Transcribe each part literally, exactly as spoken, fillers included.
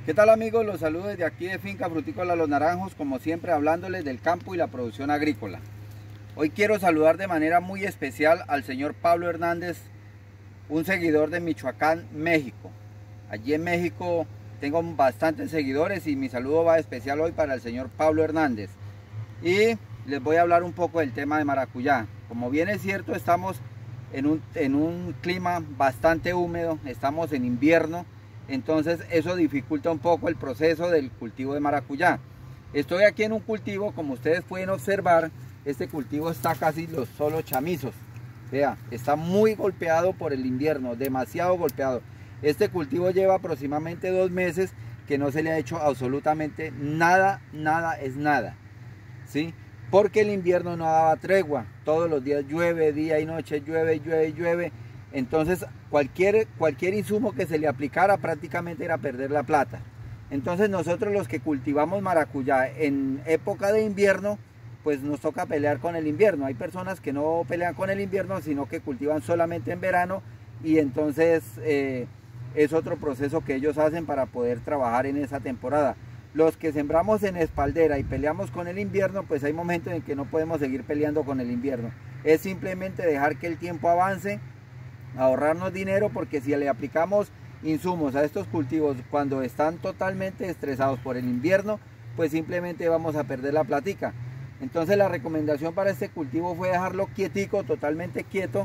¿Qué tal amigos? Los saludo desde aquí de Finca Frutícola Los Naranjos, como siempre hablándoles del campo y la producción agrícola. Hoy quiero saludar de manera muy especial al señor Pablo Hernández, un seguidor de Michoacán, México. Allí en México tengo bastantes seguidores y mi saludo va especial hoy para el señor Pablo Hernández. Y les voy a hablar un poco del tema de maracuyá. Como bien es cierto, estamos en un, en un clima bastante húmedo, estamos en invierno. Entonces eso dificulta un poco el proceso del cultivo de maracuyá. Estoy aquí en un cultivo, como ustedes pueden observar, este cultivo está casi los solo chamizos. Vea, está muy golpeado por el invierno, demasiado golpeado. Este cultivo lleva aproximadamente dos meses que no se le ha hecho absolutamente nada, nada es nada, ¿sí? Porque el invierno no daba tregua, todos los días llueve, día y noche, llueve, llueve, llueve. Entonces cualquier, cualquier insumo que se le aplicara prácticamente era perder la plata. Entonces nosotros los que cultivamos maracuyá en época de invierno, pues nos toca pelear con el invierno. Hay personas que no pelean con el invierno, sino que cultivan solamente en verano, y entonces eh, es otro proceso que ellos hacen para poder trabajar en esa temporada. Los que sembramos en espaldera y peleamos con el invierno, pues hay momentos en que no podemos seguir peleando con el invierno. Es simplemente dejar que el tiempo avance, ahorrarnos dinero, porque si le aplicamos insumos a estos cultivos cuando están totalmente estresados por el invierno, pues simplemente vamos a perder la platica. Entonces la recomendación para este cultivo fue dejarlo quietico, totalmente quieto,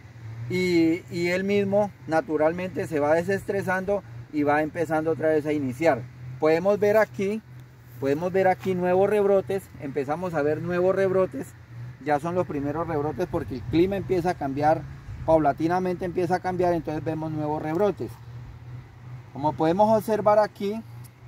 y, y él mismo naturalmente se va desestresando y va empezando otra vez a iniciar. Podemos ver aquí, podemos ver aquí nuevos rebrotes, empezamos a ver nuevos rebrotes, ya son los primeros rebrotes porque el clima empieza a cambiar, paulatinamente empieza a cambiar, entonces vemos nuevos rebrotes. Como podemos observar aquí,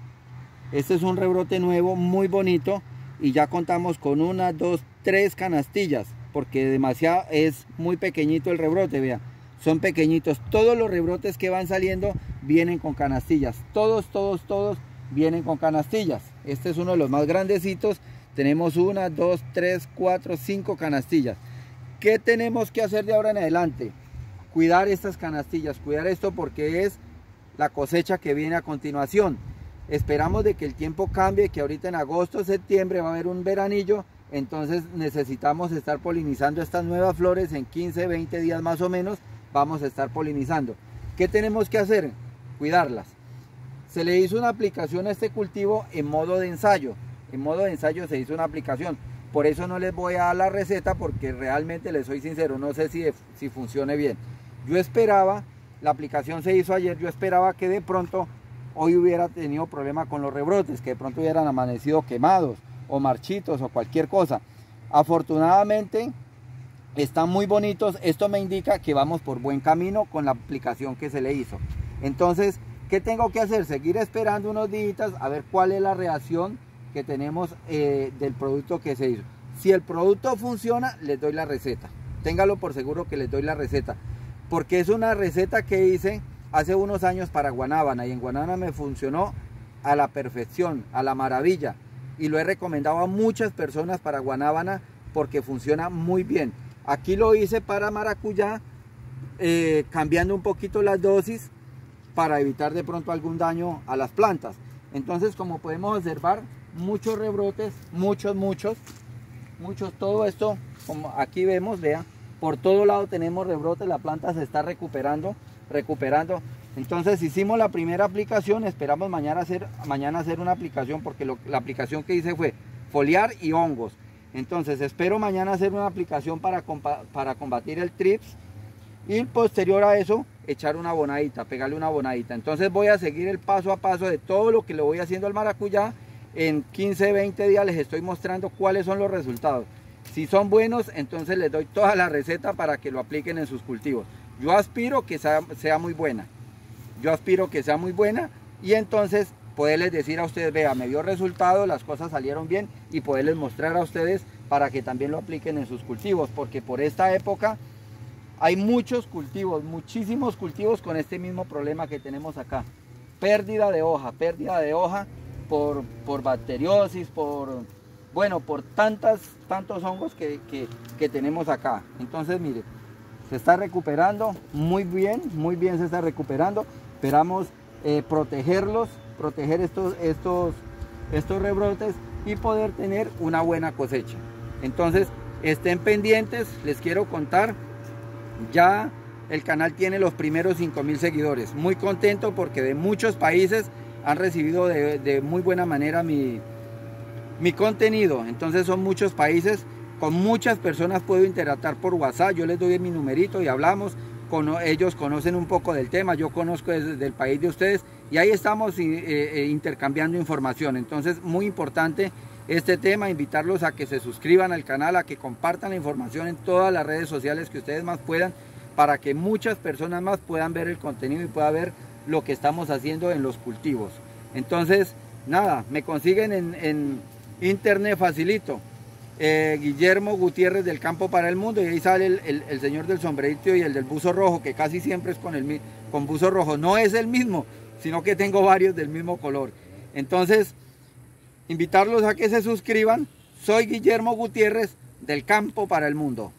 este es un rebrote nuevo muy bonito y ya contamos con una, dos, tres canastillas, porque demasiado es muy pequeñito el rebrote, vea, son pequeñitos. Todos los rebrotes que van saliendo vienen con canastillas, todos, todos, todos vienen con canastillas. Este es uno de los más grandecitos, tenemos una, dos, tres, cuatro, cinco canastillas. ¿Qué tenemos que hacer de ahora en adelante? Cuidar estas canastillas, cuidar esto porque es la cosecha que viene a continuación. Esperamos de que el tiempo cambie, que ahorita en agosto, septiembre va a haber un veranillo, entonces necesitamos estar polinizando estas nuevas flores en quince, veinte días más o menos, vamos a estar polinizando. ¿Qué tenemos que hacer? Cuidarlas. Se le hizo una aplicación a este cultivo en modo de ensayo, en modo de ensayo se hizo una aplicación. Por eso no les voy a dar la receta, porque realmente les soy sincero, no sé si, si funcione bien. Yo esperaba, la aplicación se hizo ayer, yo esperaba que de pronto hoy hubiera tenido problema con los rebrotes, que de pronto hubieran amanecido quemados o marchitos o cualquier cosa. Afortunadamente están muy bonitos, esto me indica que vamos por buen camino con la aplicación que se le hizo. Entonces, ¿qué tengo que hacer? Seguir esperando unos días a ver cuál es la reacción que tenemos eh, del producto que se hizo. Si el producto funciona, les doy la receta. Téngalo por seguro que les doy la receta, porque es una receta que hice hace unos años para guanábana, y en guanábana me funcionó a la perfección, a la maravilla, y lo he recomendado a muchas personas para guanábana porque funciona muy bien. Aquí lo hice para maracuyá, eh, cambiando un poquito las dosis para evitar de pronto algún daño a las plantas. Entonces, como podemos observar, muchos rebrotes, muchos, muchos, muchos, todo esto, como aquí vemos, vean, por todo lado tenemos rebrotes, la planta se está recuperando, recuperando. Entonces hicimos la primera aplicación, esperamos mañana hacer, mañana hacer una aplicación, porque lo, la aplicación que hice fue foliar y hongos. Entonces espero mañana hacer una aplicación para, para combatir el trips, y posterior a eso echar una bonadita, pegarle una bonadita. Entonces voy a seguir el paso a paso de todo lo que le voy haciendo al maracuyá. En quince, veinte días les estoy mostrando cuáles son los resultados. Si son buenos, entonces les doy toda la receta para que lo apliquen en sus cultivos. Yo aspiro que sea, sea muy buena. Yo aspiro que sea muy buena y entonces poderles decir a ustedes, vea, me dio resultado, las cosas salieron bien, y poderles mostrar a ustedes para que también lo apliquen en sus cultivos, porque por esta época hay muchos cultivos, muchísimos cultivos con este mismo problema que tenemos acá. Pérdida de hoja, pérdida de hoja por, por bacteriosis, por, bueno, por tantas, tantos hongos que, que, que tenemos acá. Entonces, mire, se está recuperando muy bien, muy bien se está recuperando. Esperamos eh, protegerlos, proteger estos, estos, estos rebrotes y poder tener una buena cosecha. Entonces estén pendientes, les quiero contar, ya el canal tiene los primeros cinco mil seguidores. Muy contento porque de muchos países han recibido de, de muy buena manera mi, mi contenido. Entonces son muchos países, con muchas personas puedo interactuar por WhatsApp. Yo les doy mi numerito y hablamos. Con, ellos conocen un poco del tema, yo conozco desde el país de ustedes y ahí estamos eh, eh, intercambiando información. Entonces muy importante este tema, invitarlos a que se suscriban al canal, a que compartan la información en todas las redes sociales que ustedes más puedan, para que muchas personas más puedan ver el contenido y puedan ver lo que estamos haciendo en los cultivos. Entonces, nada, me consiguen en, en internet facilito. Eh, Guillermo Gutiérrez del Campo para el Mundo, y ahí sale el, el, el señor del sombrerito y el del buzo rojo, que casi siempre es con, el, con buzo rojo. No es el mismo, sino que tengo varios del mismo color. Entonces, invitarlos a que se suscriban. Soy Guillermo Gutiérrez del Campo para el Mundo.